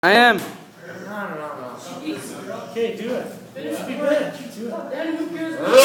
I am. No. Okay, do it. Be good. Do it.